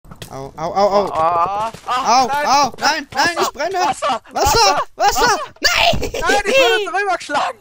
Au, au, au, au. Au, nein, au, nein, nein, ich brenne. Wasser, Wasser, Wasser. Nein. Nein, ich wurde drüber geschlagen.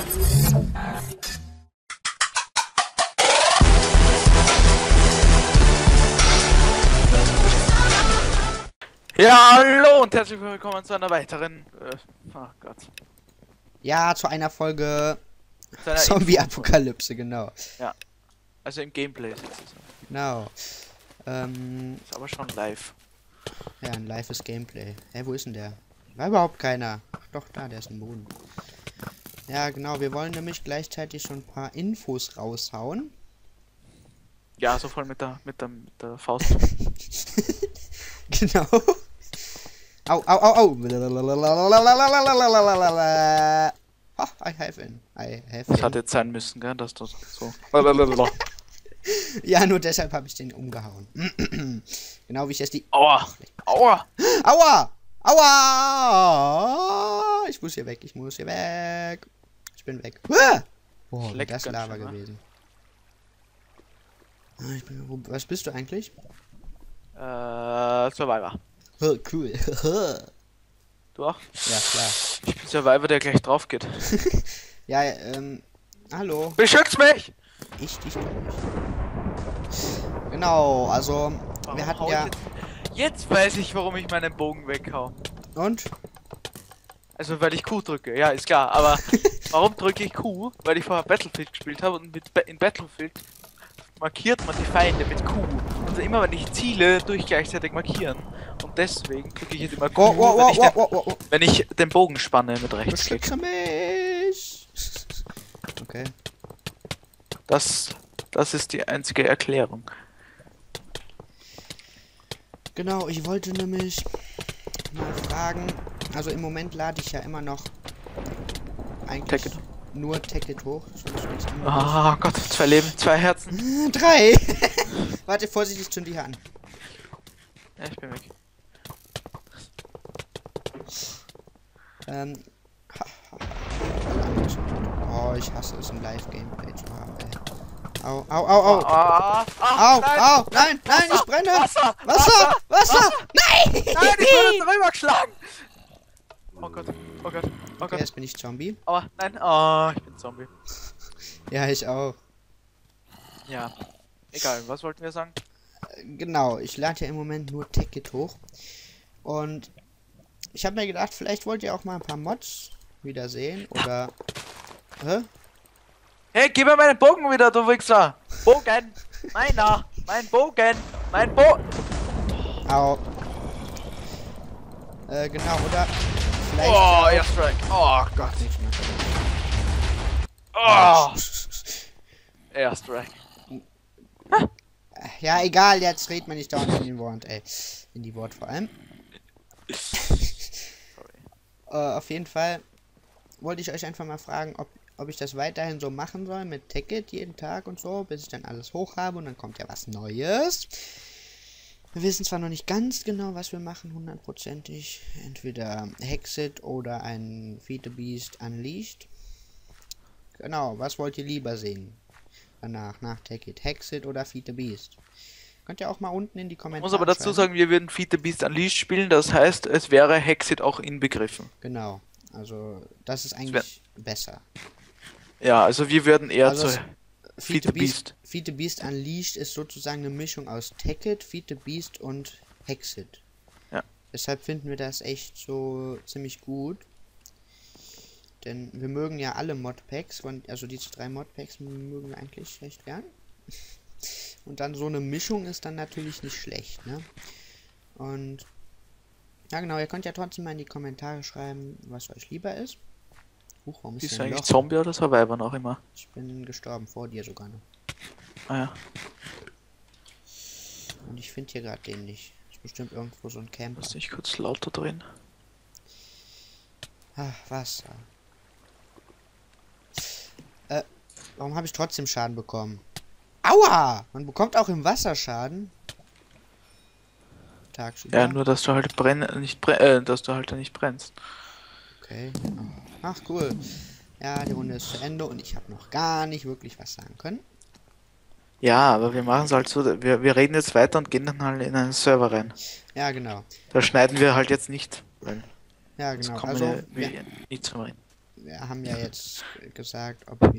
Ja, hallo und herzlich willkommen zu einer weiteren, oh Gott. Ja, zu einer Folge Zu einer Zombie-Apokalypse, genau. Ja, also im Gameplay sozusagen. Genau. Ist aber schon live. Ja, ein lives Gameplay. Hä, wo ist denn der? War überhaupt keiner. Ach doch, da, der ist im Boden. Ja, genau, wir wollen nämlich gleichzeitig schon ein paar Infos raushauen. Ja, so voll mit der Faust. Genau. Au, au, au, au. Oh, I have in. Das hat jetzt sein müssen, gell, dass das so. Ja, nur deshalb habe ich den umgehauen. Genau wie ich jetzt die... Aua! Aua! Aua! Aua! Ich muss hier weg, ich muss hier weg. Ich bin weg. Boah, Leckt das ganz Lava schön, gewesen. Was bist du eigentlich? Survivor. Cool. Du auch? Ja, klar. Ich bin Survivor, der gleich drauf geht. Ja, hallo. Beschützt mich! Ich dich doch nicht. Genau, also, wir hatten ja... Jetzt weiß ich, warum ich meinen Bogen weghau. Und? Also, weil ich Q drücke, ja, ist klar. Aber warum drücke ich Q? Weil ich vorher Battlefield gespielt habe und in Battlefield markiert man die Feinde mit Q. Also immer wenn ich ziele, tue ich gleichzeitig markieren. Und deswegen drücke ich jetzt immer Q, wenn ich den Bogen spanne mit Rechtsklick. Beschütze mich! Okay. Das ist die einzige Erklärung. Genau, ich wollte nämlich mal fragen, also im Moment lade ich ja immer noch eigentlich Tacket. nur Tacket hoch. Ah Gott, 2 Leben, 2 Herzen. 3! Warte, vorsichtig, zünd die an. Ja, ich bin weg. Oh, ich hasse es im Live-Gameplay zu haben, ey. Au, au, au, au! Au, nein, au! Nein, nein, ich brenne! Wasser! Wasser! Nein! Nein, ich wurde drüber geschlagen! Oh Gott, oh Gott, oh Okay, Gott. jetzt bin ich Zombie. Aber nein, oh, ich bin Zombie. Ja, ich auch. Ja, egal, was wollten wir sagen? Genau, ich lade ja im Moment nur Tacket hoch. Und ich habe mir gedacht, vielleicht wollt ihr auch mal ein paar Mods wiedersehen. Oder... Hä? Hey, gib mir meinen Bogen wieder, du Wichser! Bogen! Meiner! Mein Bogen! Mein Bogen! Au. Genau, oder... Vielleicht Oh, ja auch- Airstrike! Oh Gott! Nicht mehr. Oh! Airstrike. Ja, egal, jetzt redet man nicht dauernd in den Wort, ey. In die Wort vor allem. Auf jeden Fall wollte ich euch einfach mal fragen, ob ich das weiterhin so machen soll mit Tacket jeden Tag und so, bis ich dann alles hoch habe und dann kommt ja was Neues. Wir wissen zwar noch nicht ganz genau, was wir machen, hundertprozentig. Entweder Hexit oder ein Feed the Beast Unleashed. Genau, was wollt ihr lieber sehen? Danach, nach Tacket, Hexit oder Feed the Beast? Könnt ihr auch mal unten in die Ich Kommentare muss aber dazu schreiben. sagen, wir würden Feed the Beast Unleashed spielen, das heißt, es wäre Hexit auch inbegriffen. Genau, also das ist eigentlich besser. Ja, also wir würden eher Also zu Feed the Beast. Feed the Beast Unleashed ist sozusagen eine Mischung aus Tacket, Feed the Beast und Hexit. Ja. Deshalb finden wir das echt so ziemlich gut. Denn wir mögen ja alle Modpacks, also diese 3 Modpacks mögen wir eigentlich recht gern. Und dann so eine Mischung ist dann natürlich nicht schlecht, ne? Und ja genau, ihr könnt ja trotzdem mal in die Kommentare schreiben, was euch lieber ist. Warum ist Bist hier du ein eigentlich Loch? Zombie oder Survivor noch immer? Ich bin gestorben, vor dir sogar noch. Ah ja. Und ich finde hier gerade den nicht. Ist bestimmt irgendwo so ein Camper. Muss ich kurz lauter drehen? Ach, Wasser. Warum habe ich trotzdem Schaden bekommen? Aua! Man bekommt auch im Wasser Schaden. Tagsüber. Ja, nur dass du halt dass du halt nicht brennst. Okay. Ach, cool. Ja, die Runde ist zu Ende und ich habe noch gar nicht wirklich was sagen können. Ja, aber wir machen es halt so, wir reden jetzt weiter und gehen dann halt in einen Server rein. Ja, genau. Da schneiden wir halt jetzt nicht, weil Ja, sonst genau. kommen Also, wir nicht zum Reden. wir haben ja jetzt gesagt, ob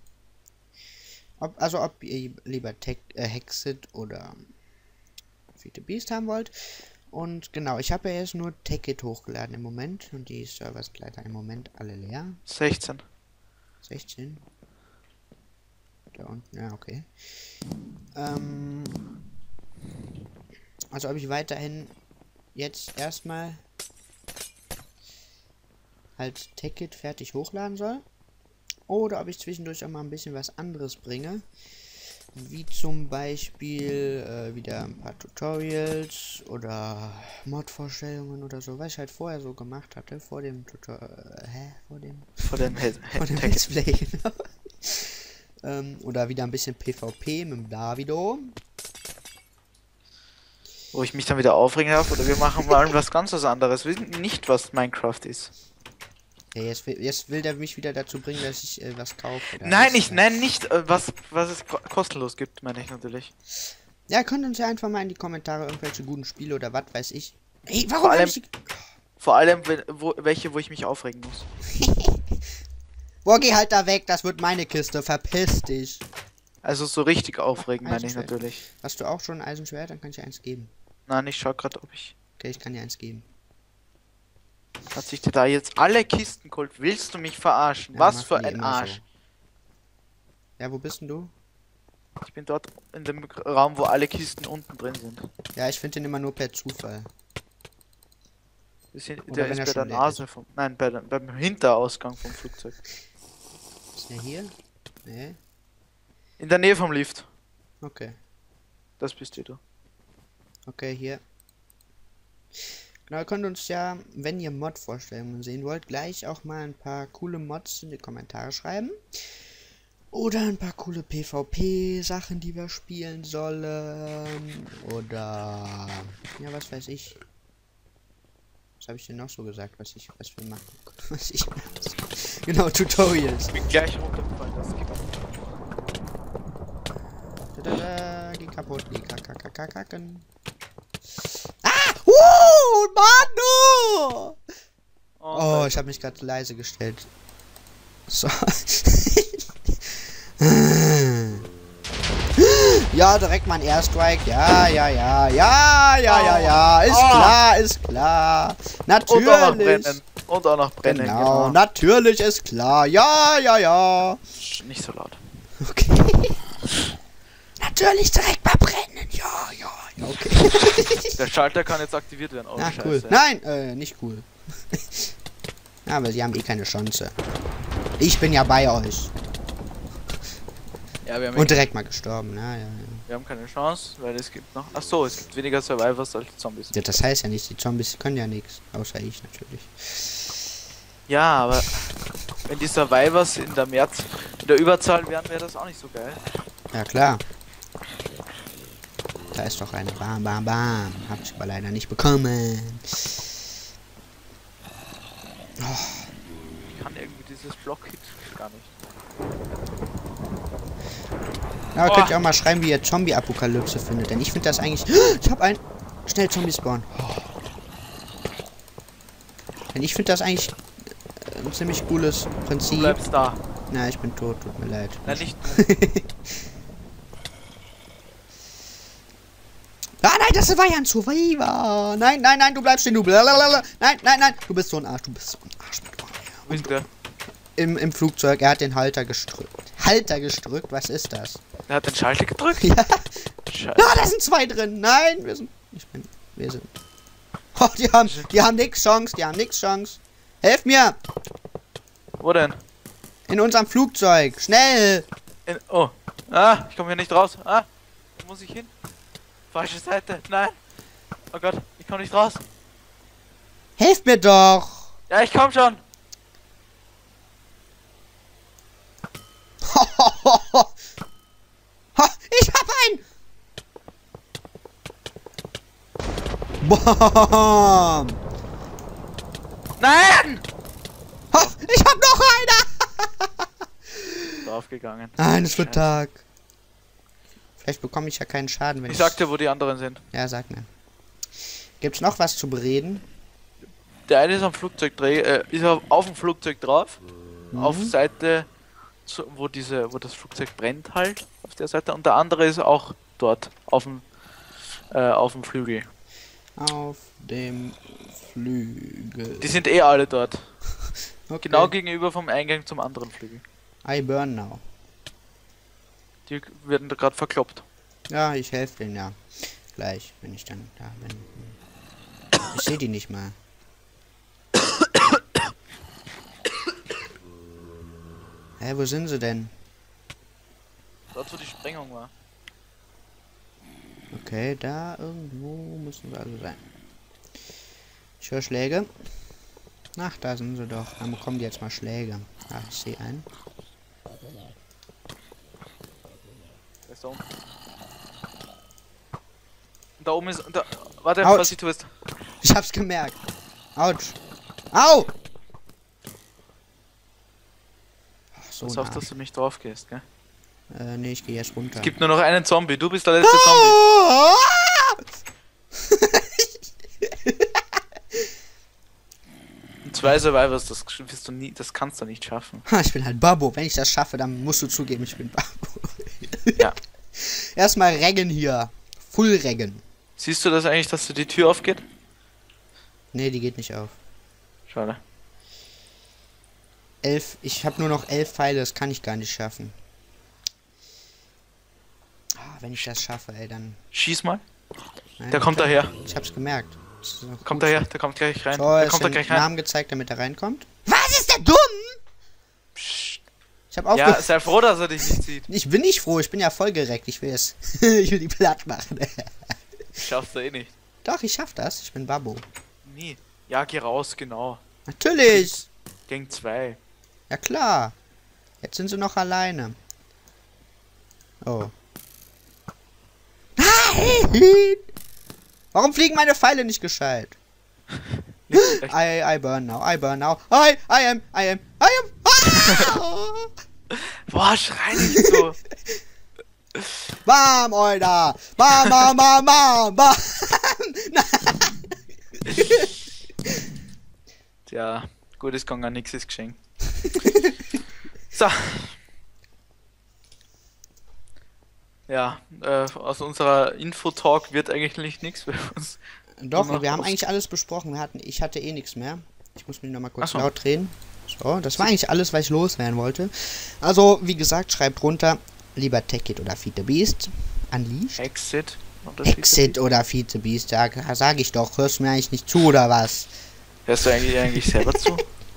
ihr lieber Hexit oder Feed the Beast haben wollt. Und genau, ich habe ja jetzt nur Techit hochgeladen im Moment. Und die Server sind leider im Moment alle leer. 16. 16. Da unten, ja, okay. Also ob ich weiterhin jetzt erstmal halt Techit fertig hochladen soll. Oder ob ich zwischendurch auch mal ein bisschen was anderes bringe. Wie zum Beispiel wieder ein paar Tutorials oder Mod-Vorstellungen oder so, was ich halt vorher so gemacht hatte, vor dem Vor dem vor dem Let's Play, genau. Oder wieder ein bisschen PvP mit dem Davido. Wo ich mich dann wieder aufregen darf, oder wir machen mal was ganz was anderes. Wir wissen nicht, was Minecraft ist. Ja, jetzt will der mich wieder dazu bringen, dass ich was kaufe. Nein, nicht, was es kostenlos gibt, meine ich natürlich. Ja, könnt uns ja einfach mal in die Kommentare irgendwelche guten Spiele oder was weiß ich. Ey, warum Vor allem, welche, wo ich mich aufregen muss. Boah, geh halt da weg, das wird meine Kiste, verpiss dich. Also so richtig aufregen, meine ich Eisenschwert. natürlich. Hast du auch schon ein Eisenschwert? Dann kann ich dir eins geben. Nein, ich schau gerade, ob ich... Okay, ich kann dir eins geben. Hat sich dir da jetzt alle Kisten geholt? Willst du mich verarschen? Ja, Was macht für die ein immer Arsch. So. Ja, wo bist denn du? Ich bin dort in dem Raum, wo alle Kisten unten drin sind. Ja, ich finde den immer nur per Zufall. Der ist bei der Nase vom... Nein, beim Hinterausgang vom Flugzeug. Ist der hier? Nee. In der Nähe vom Lift. Okay. Das bist du. Okay, hier. Genau, ihr könnt uns ja, wenn ihr Mod-Vorstellungen sehen wollt, gleich auch mal ein paar coole Mods in die Kommentare schreiben. Oder ein paar coole PvP-Sachen, die wir spielen sollen. Oder... Ja, was weiß ich. Was habe ich denn noch so gesagt, was wir machen? Was ich mache. Genau, Tutorials. Ich bin gleich runtergefallen, das geht Geh kaputt, geh kacken. Ah! Manu! Oh, ich habe mich gerade leise gestellt. So. Ja, direkt mal ein Airstrike. Ja. Ist klar. Natürlich. Und auch noch brennen. Genau, natürlich ist klar. Ja. Nicht so laut. Okay. Natürlich direkt mal brennen. Ja, okay. Der Schalter kann jetzt aktiviert werden. Oh, Ach, Scheiße. cool. Nein, nicht cool. Aber sie haben eh keine Chance. Ich bin ja bei euch. Ja, wir haben Und direkt mal gestorben. Ja. Wir haben keine Chance, weil es gibt noch... Ach so, es gibt weniger Survivors als Zombies. Ja, das heißt ja nicht, die Zombies können ja nichts. Außer ich natürlich. Ja, aber wenn die Survivors in der Überzahl wären, wäre das auch nicht so geil. Ja, klar. Da ist doch eine. Bam. Hab ich aber leider nicht bekommen. Oh. Ich kann irgendwie dieses Block-Hit gar nicht. Ja, könnt ihr auch mal schreiben, wie ihr Zombie-Apokalypse findet. Denn ich finde das eigentlich... Ich habe einen... Schnell Zombie-Spawn. Denn ich finde das eigentlich ein ziemlich cooles Prinzip. Du bleibst da. Na, ich bin tot. Tut mir leid. Nein, nicht. Ah, nein, das war ja ein Survivor. Nein, du bleibst stehen, du. Blablabla. Nein, du bist so ein Arsch. Wo ist der? Im Flugzeug, er hat den Halter gestrückt. Was ist das? Er hat den Schalter gedrückt? Ja. Scheiße. Ah, da sind zwei drin. Nein, wir sind... Oh, die haben nix Chance, Helft mir! Wo denn? In unserem Flugzeug, schnell! Oh. Ah, ich komme hier nicht raus. Ah, wo muss ich hin? Falsche Seite. Nein. Oh Gott, ich komme nicht raus. Helft mir doch! Ja, ich komme schon. Ich hab einen! Bam! Nein! Ich hab noch einer! Draufgegangen. Nein, es wird Tag. Vielleicht bekomme ich ja keinen Schaden, wenn Ich sag dir, wo die anderen sind. Ja, sag mir. Gibt's noch was zu bereden? Der eine ist am Flugzeugträger, ist auf dem Flugzeug drauf. Auf Seite, wo das Flugzeug brennt halt, auf der Seite. Und der andere ist auch dort, auf dem Flügel. Auf dem Flügel. Die sind eh alle dort. Okay. Genau gegenüber vom Eingang zum anderen Flügel. I burn now. Die werden da gerade verkloppt. Ja, ich helfe denen ja. Gleich, wenn ich dann da bin. Ich sehe die nicht mal. Hä, wo sind sie denn? Dort, wo die Sprengung war. Okay, da irgendwo müssen sie also sein. Ich höre Schläge. Ach, da sind sie doch. Dann bekommen die jetzt mal Schläge. Ah, ich sehe einen. Der ist da unten. Und da oben ist. Da, warte, Autsch. was ich tue. Ich hab's gemerkt. Autsch. Au! Ach, so Pass auf, dass du nicht drauf gehst, gell? nee, ich gehe jetzt runter. Es gibt nur noch einen Zombie. Du bist der letzte Zombie. Und 2 Survivors, das wirst du nie, das kannst du nicht schaffen. Ich bin halt Babbo. Wenn ich das schaffe, dann musst du zugeben, ich bin Babbo. Ja. Erstmal Reggen hier. Full Reggen. Siehst du das eigentlich, dass die Tür aufgeht? Nee, die geht nicht auf. Schade. 11. Ich habe nur noch 11 Pfeile. Das kann ich gar nicht schaffen. Ah, wenn ich das schaffe, ey, dann... Schieß mal. Nein, Der kommt daher. Ich hab's gemerkt. Das ist doch Kommt gut daher, so. der kommt gleich rein. So, Der jetzt kommt da den gleich rein. Namen gezeigt, damit er reinkommt. Was ist der dumm? Psst. Ich hab Ja, aufgehört. sei froh, dass er dich nicht sieht. Ich bin nicht froh, ich bin ja voll gereckt. Ich will es. Ich will die platt machen. Schaffst du eh nicht. Doch, ich schaff das. Ich bin Babbo. Nie. Ja, geh raus, genau. Natürlich. Gang 2. Ja klar. Jetzt sind sie noch alleine. Oh. Nein! Warum fliegen meine Pfeile nicht gescheit? I burn now. I burn now. I am. Ah! Boah, schrei nicht so. Bam, Alter! Bam, bam, bam, bam, bam! Tja, gut ist gegangen, nix ist geschenkt. So. Ja, aus unserer Infotalk wird eigentlich nichts. Doch, wir haben eigentlich alles besprochen. Ich hatte eh nichts mehr. Ich muss mich noch mal kurz Ach so. laut drehen. So, das war eigentlich alles, was ich loswerden wollte. Also, wie gesagt, schreibt runter, lieber Techit oder Feed the Beast. Unleashed. Exit. Exit oder Feed the Beast, ja, sag ich doch. Hörst du mir eigentlich nicht zu, oder was? Hörst du eigentlich selber zu?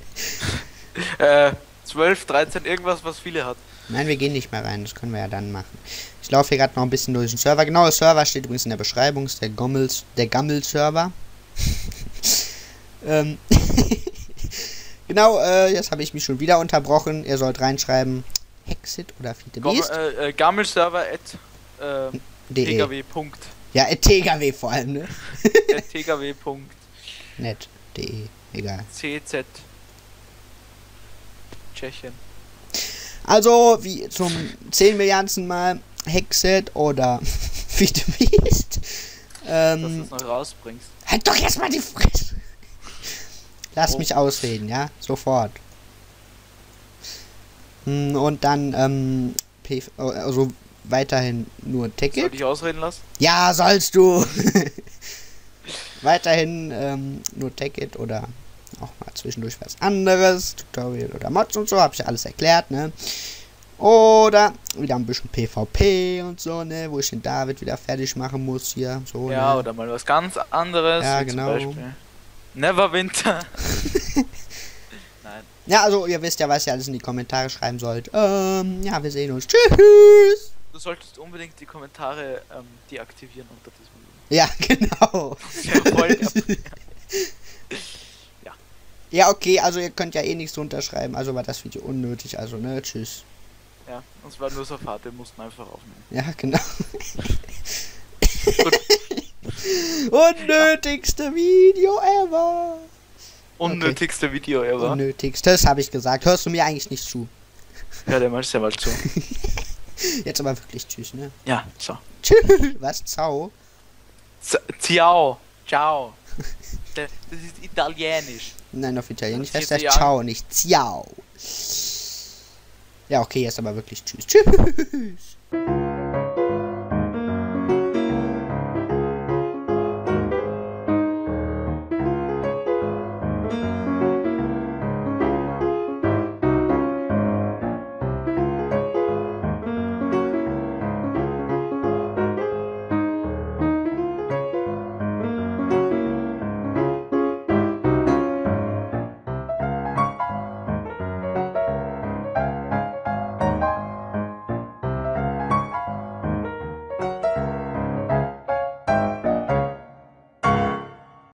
12, 13, irgendwas, was viele hat. Nein, wir gehen nicht mehr rein. Das können wir ja dann machen. Ich laufe hier gerade noch ein bisschen durch den Server. Genau, der Server steht übrigens in der Beschreibung. Ist der Gammel-Server. Genau, jetzt habe ich mich schon wieder unterbrochen. Ihr sollt reinschreiben, Exit oder Feed the Beast. Gammelserver at De. tgw. Ja, TGW vor allem, ne? tgw. Net.de, egal. CZ Tschechien. Also, wie zum 10 Milliardensten Mal Hexet oder Feed the Beast. Dass du es noch rausbringst. Halt doch erstmal die Fresse. Lass mich ausreden, ja? Sofort. Und dann, also weiterhin nur Soll Ticket. ich ausreden lassen? Ja, sollst du. Weiterhin nur Ticket oder auch mal zwischendurch was anderes. Tutorial oder Mods und so, habe ich ja alles erklärt, ne? Oder wieder ein bisschen PvP und so, ne? Wo ich den David wieder fertig machen muss hier. So, Ja, ne? oder mal was ganz anderes. Ja, wie genau. Zum Beispiel Neverwinter. Nein. Ja, also ihr wisst ja, was ihr alles in die Kommentare schreiben sollt. Ja, wir sehen uns. Tschüss. Du solltest unbedingt die Kommentare deaktivieren unter diesem Video. Ja, genau. Ja, voll. Ja. Ja, okay, also ihr könnt ja eh nichts unterschreiben, also war das Video unnötig, also ne, tschüss. Ja, uns war nur so Fahrt, wir mussten einfach aufnehmen. Ja, genau. Gut. Unnötigste Video ever. Unnötigste Video ever. Unnötigstes habe ich gesagt. Hörst du mir eigentlich nicht zu? Ja, der mal selber zu. Jetzt aber wirklich tschüss, ne? Ja, so. Tschüss. Was? Ciao? Ciao. Ciao. Das ist italienisch. Nein, auf Italienisch Das heißt das ist Ciao, nicht Ciao. Ja, okay, jetzt aber wirklich tschüss. Tschüss.